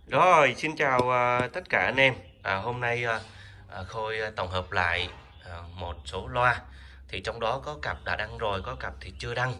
Rồi, xin chào tất cả anh em. Hôm nay Khôi tổng hợp lại một số loa. Thì trong đó có cặp đã đăng rồi, có cặp thì chưa đăng.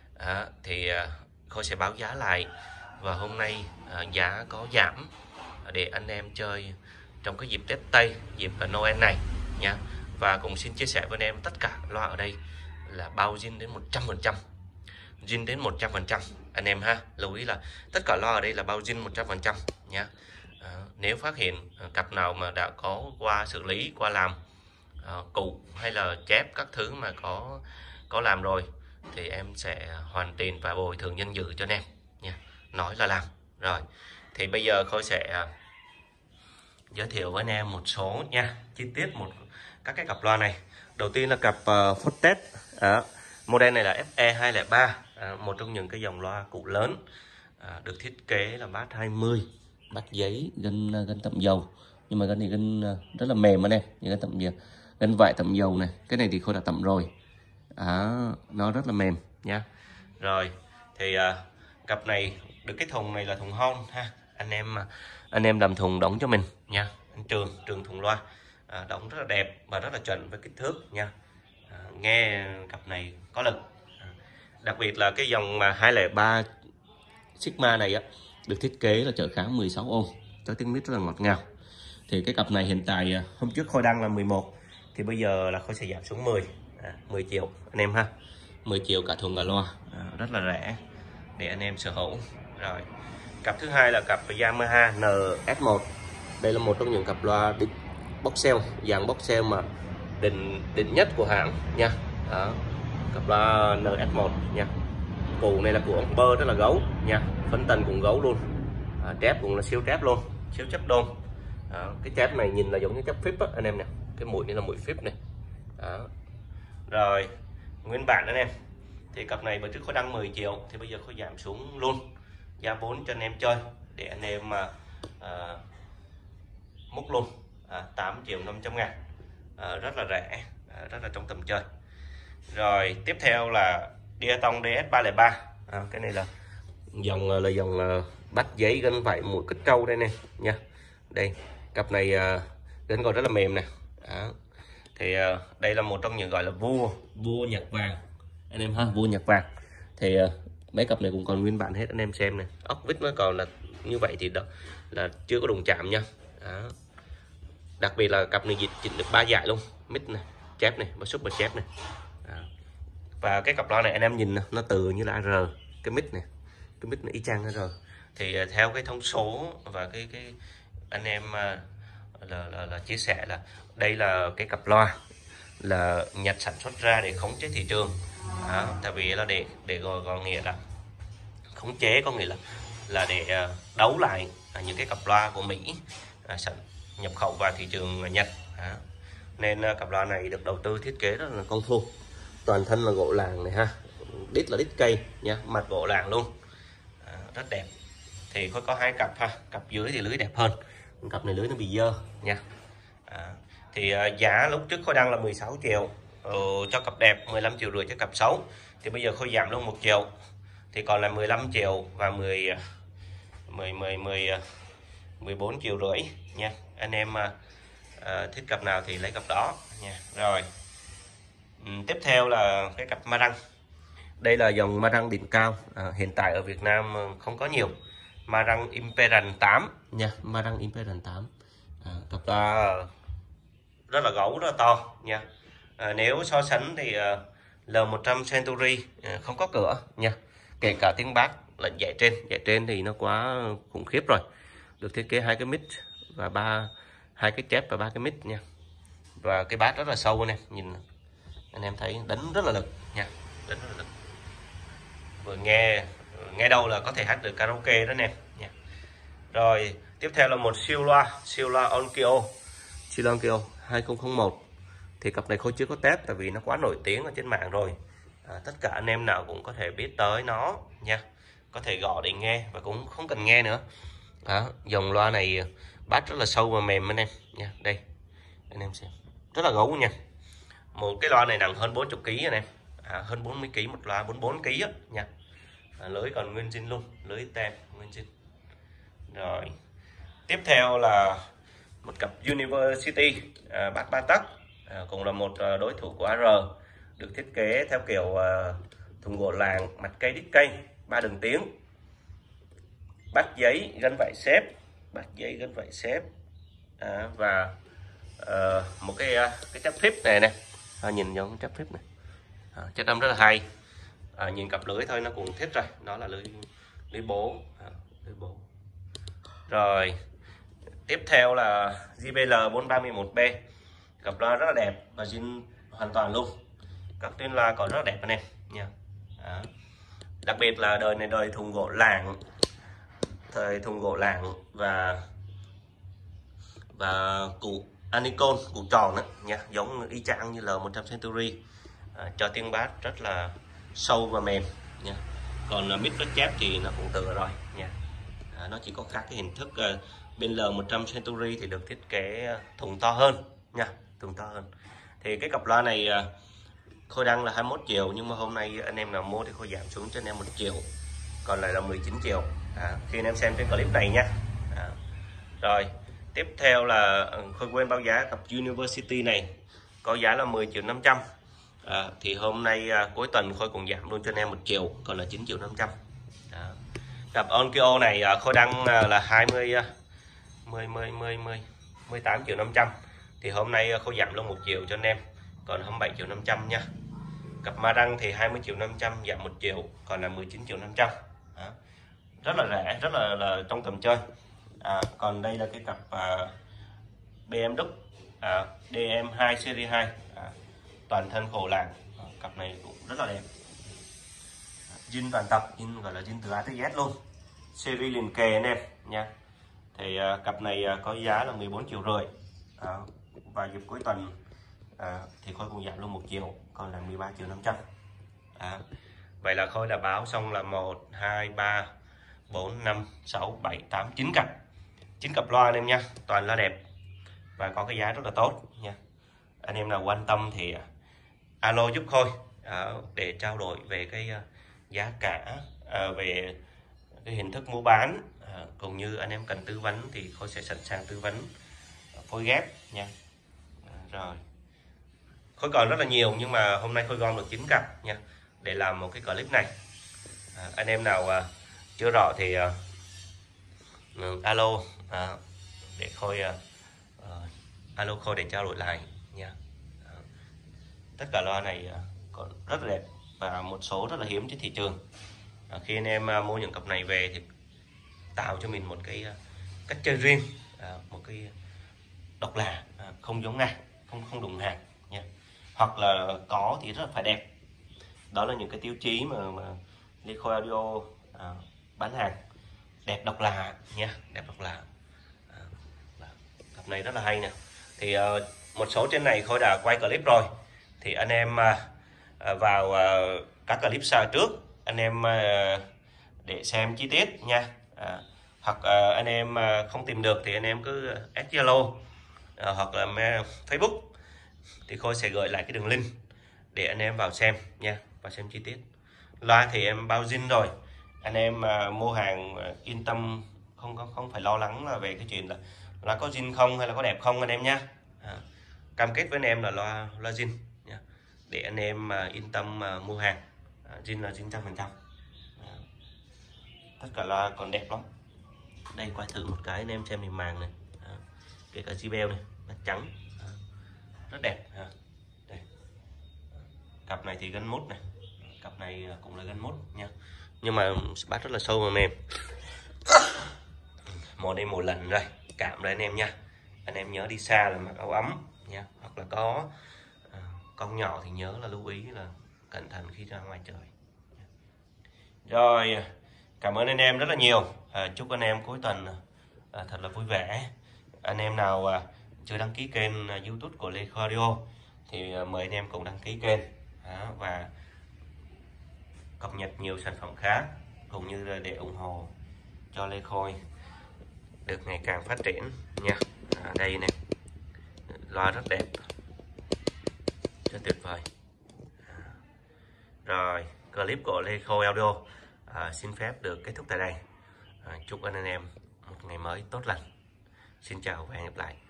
Khôi sẽ báo giá lại. Và hôm nay giá có giảm để anh em chơi trong cái dịp Tết Tây, dịp Noel này nha. Và cũng xin chia sẻ với anh em tất cả loa ở đây là bao zin đến 100%. Zin đến 100% anh em ha. Lưu ý là tất cả loa ở đây là bao zin 100% nha. Nếu phát hiện cặp nào mà đã có qua xử lý, qua làm cụ hay là chép các thứ mà có làm rồi thì em sẽ hoàn tiền và bồi thường danh dự cho anh em nha. Nói là làm. Rồi thì bây giờ Khôi sẽ giới thiệu với anh em một số nha, chi tiết các cái cặp loa này. Đầu tiên là cặp Forte. Model này là FE203, một trong những cái dòng loa cụ lớn, được thiết kế là bass 20, bass giấy, gân tẩm dầu, nhưng mà gân thì gân rất là mềm anh em, những gân tẩm gân vải tẩm dầu này. Cái này thì Khôi đã tẩm rồi, nó rất là mềm nha. Rồi thì cặp này được cái thùng này là thùng hon ha, anh em làm thùng đóng cho mình nha. Trường thùng loa đóng rất là đẹp và rất là chuẩn với kích thước nha. Nghe cặp này có lực. Đặc biệt là cái dòng mà 203 Sigma này á, được thiết kế là trở kháng 16 ohm, có tiếng mít rất là ngọt ngào. Thì cái cặp này hiện tại hôm trước Khôi đăng là 11, thì bây giờ là Khôi sẽ giảm xuống 10 triệu anh em ha. 10 triệu cả thùng cả loa, rất là rẻ để anh em sở hữu. Rồi cặp thứ hai là cặp Yamaha NS1. Đây là một trong những cặp loa box cell, dạng box cell mà đỉnh nhất của hãng nha. Đó, cặp loa NS1 nha. Cụ này là của ông Bơ, rất là gấu nha. Phân tần cũng gấu luôn, trép cũng là siêu trép luôn, siêu chấp đôn. Cái trép này nhìn là giống như trép phíp á anh em nè. Cái mũi này là mũi phíp này. Đó. Rồi nguyên bản anh em, thì cặp này bữa trước Khôi đăng 10 triệu thì bây giờ Khôi giảm xuống luôn giá vốn cho anh em chơi, để anh em múc luôn 8 triệu 500 ngàn, rất là rẻ, rất là trong tầm chơi. Rồi tiếp theo là Diatong DS303. Cái này là dòng bắt giấy gân vải mũi kích trâu đây nè nha. Đây cặp này gân còn rất là mềm nè. Thì đây là một trong những gọi là vua nhạc vàng anh em ha, vua nhạc vàng. Thì mấy cặp này cũng còn nguyên bản hết anh em xem này. Ốc vít nó còn là như vậy thì đó là chưa có đụng chạm nha. Đặc biệt là cặp này chỉnh được 3 dải luôn, mid này, chép này và super chép này. Và cái cặp loa này anh em nhìn nó từ như là AR, cái mic này, cái mic này y chang AR. Thì theo cái thông số và cái anh em là chia sẻ là đây là cái cặp loa là Nhật sản xuất ra để khống chế thị trường. Tại vì là để gọi nghĩa là khống chế, có nghĩa là để đấu lại những cái cặp loa của Mỹ nhập khẩu vào thị trường Nhật. Nên cặp loa này được đầu tư thiết kế rất là công phu. Toàn thân là gỗ làng này ha, đít là đít cây nha, mặt gỗ làng luôn, rất đẹp. Thì có hai cặp ha, cặp dưới thì lưới đẹp hơn, cặp này lưới nó bị dơ nha. Thì giá lúc trước Khôi đăng là 16 triệu cho cặp đẹp, 15 triệu rưỡi cho cặp xấu. Thì bây giờ Khôi giảm luôn 1 triệu thì còn là 15 triệu và 14 triệu rưỡi nha. Anh em thích cặp nào thì lấy cặp đó nha. Rồi tiếp theo là cái cặp Marang. Đây là dòng Marang đỉnh cao, hiện tại ở Việt Nam không có nhiều. Marang Imperial 8 nha, Marang Imperial 8. Cặp đó rất là gấu, rất là to nha. Nếu so sánh thì L100 Century không có cửa nha. Kể cả tiếng bass lẫn dãy trên thì nó quá khủng khiếp rồi. Được thiết kế 2 cái mic và 2 cái chép và 3 cái mic nha. Và cái bass rất là sâu anh em, nhìn anh em thấy đánh rất là lực nha, đánh rất là lực. Vừa nghe đâu là có thể hát được karaoke đó anh em nha. Rồi tiếp theo là một siêu loa Onkyo 2001. Thì cặp này Khôi chưa có test tại vì nó quá nổi tiếng ở trên mạng rồi. Tất cả anh em nào cũng có thể biết tới nó nha, có thể gọi để nghe và cũng không cần nghe nữa. Dòng loa này bass rất là sâu và mềm anh em nha. Đây anh em xem, rất là gấu nha. Một cái loa này nặng hơn 40 kg anh em, hơn 40 kg một loa, 44 kg á nha. Lưới còn nguyên zin luôn, lưới tem nguyên zin. Rồi Tiếp theo là một cặp University bát 3 tấc, cũng là một đối thủ của AR, được thiết kế theo kiểu thùng gỗ làng, mặt cây đít cây, 3 đường tiếng, bát giấy gắn vải xếp, và một cái chắp phíp này nè, nhìn giống chắp phíp này, chất âm rất là hay. Nhìn cặp lưới thôi nó cũng thích rồi, nó là lưới bố, rồi tiếp theo là JBL 431B, cặp loa rất là đẹp và zin hoàn toàn luôn, các tuyến loa còn rất là đẹp anh em nha. Đặc biệt là đời này đời thùng gỗ làng, thời thùng gỗ làng và cụ anicon, cụ tròn đó nha, giống y chang như L100 Century, cho tiếng bass rất là sâu và mềm nha. Còn mid với chép thì nó cũng tựa rồi nha. Nó chỉ có khác cái hình thức bên L100 Century thì được thiết kế thùng to hơn nha, thùng to hơn. Thì cái cặp loa này Khôi đăng là 21 triệu, nhưng mà hôm nay anh em nào mua thì Khôi giảm xuống cho anh em 1 triệu, còn lại là 19 triệu khi anh em xem trên clip này nha. Rồi tiếp theo là Khôi quên báo giá cặp University này, có giá là 10 triệu 500. Thì hôm nay cuối tuần Khôi cũng giảm luôn cho anh em 1 triệu, còn là 9 triệu 500. Cặp Onkyo này Khôi đăng là 18 triệu 500, thì hôm nay Khôi giảm luôn 1 triệu cho anh em, còn 27 triệu 500 nha. Cặp Marang thì 20 triệu 500 giảm 1 triệu, còn là 19 triệu 500. Rất là rẻ, rất là trong tầm chơi. Còn đây là cái cặp BMW DM2 series 2, toàn thân khổ làng, cặp này cũng rất là đẹp, zin toàn tập, zin gọi là zin từ A tới Z luôn, series liền kề anh em nha. Thì cặp này có giá là 14 triệu rưỡi, và dịp cuối tuần thì Khôi cũng giảm luôn 1 triệu, còn là 13 triệu 500. Vậy là Khôi đã báo xong là 1 2 3 4 5 6 7 8 9 cặp, 9 cặp loa anh em nha, toàn là đẹp và có cái giá rất là tốt nha. Anh em nào quan tâm thì alo giúp Khôi để trao đổi về cái giá cả, về cái hình thức mua bán, cũng như anh em cần tư vấn thì Khôi sẽ sẵn sàng tư vấn phối ghép nha. Rồi Khôi còn rất là nhiều, nhưng mà hôm nay Khôi gom được 9 cặp nha, để làm một cái clip này. Anh em nào chưa rõ thì alo để Khôi alo Khôi để trao đổi lại nha. Tất cả loa này còn rất là đẹp và một số rất là hiếm trên thị trường. Khi anh em mua những cặp này về thì tạo cho mình một cái cách chơi riêng, một cái độc lạ, không giống ai, không đụng hàng nha, hoặc là có thì rất là phải đẹp. Đó là những cái tiêu chí mà Lê Khôi Audio bán hàng, đẹp độc lạ nha, đẹp độc lạ. Cặp này rất là hay nè. Thì một số trên này Khôi đã quay clip rồi, thì anh em vào các clip sau trước anh em để xem chi tiết nha. Hoặc anh em không tìm được thì anh em cứ add Zalo hoặc là Facebook, thì Khôi sẽ gửi lại cái đường link để anh em vào xem nha, và xem chi tiết. Loa thì em bao zin rồi, anh em mua hàng yên tâm, không phải lo lắng là về cái chuyện là loa có zin không hay là có đẹp không anh em nhá. Cam kết với anh em là loa zin nha, để anh em yên tâm mua hàng. Zin là 100%. Tất cả loa còn đẹp lắm. Đây quay thử một cái anh em xem hình màng này, kể cả JBL này, nó trắng, rất đẹp. Đây. Cặp này thì gân mút này, cặp này cũng là gân mút nha, nhưng mà bass rất là sâu và mềm. Mùa đây một lần rồi, cảm rồi anh em nha. Anh em nhớ đi xa là mặc áo ấm nha, hoặc là có con nhỏ thì nhớ là lưu ý là cẩn thận khi ra ngoài trời. Rồi, cảm ơn anh em rất là nhiều. Chúc anh em cuối tuần thật là vui vẻ. Anh em nào chưa đăng ký kênh YouTube của Lê Khôi Audio thì mời anh em cùng đăng ký kênh và cập nhật nhiều sản phẩm khác, cũng như là để ủng hộ cho Lê Khôi được ngày càng phát triển nha. Đây này, loa rất đẹp, rất tuyệt vời. Rồi, clip của Lê Khôi Audio xin phép được kết thúc tại đây. Chúc anh em một ngày mới tốt lành. Xin chào và hẹn gặp lại.